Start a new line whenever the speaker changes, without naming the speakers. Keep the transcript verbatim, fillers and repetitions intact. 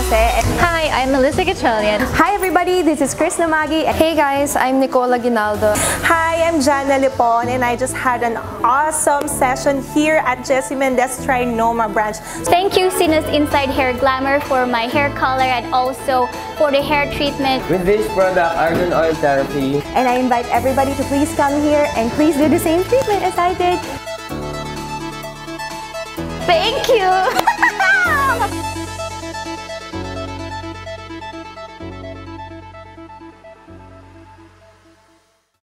Jose.
Hi, I'm Melissa Gatchalian.
Hi everybody, this is Chris Namagi.
Hey guys, I'm Nicola Ginaldo.
Hi, I'm Jana Lipon, and I just had an awesome session here at Jesi Mendez Trinoma branch.
Thank you, Cynos Inside Hair Glamour, for my hair color and also for the hair treatment.
With this product, argan oil therapy.
And I invite everybody to please come here and please do the same treatment as I did.
Thank you!